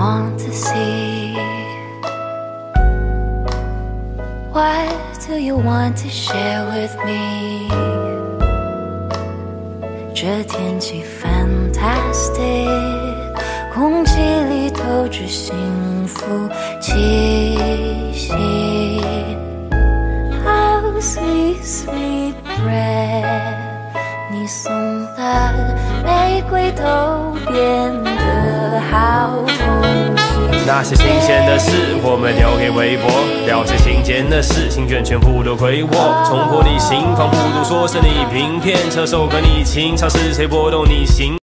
want to see? What do you want to share with me? 这天气 fantastic， 空气里透着幸福气息。How sweet sweet bread， 你送的玫瑰都变得好风趣。 那些新鲜的事，我们留给微博；了解新鲜的事，心卷全部都归我。冲破你心房，不如说是你平片，这首歌你情，尝试谁拨动你心。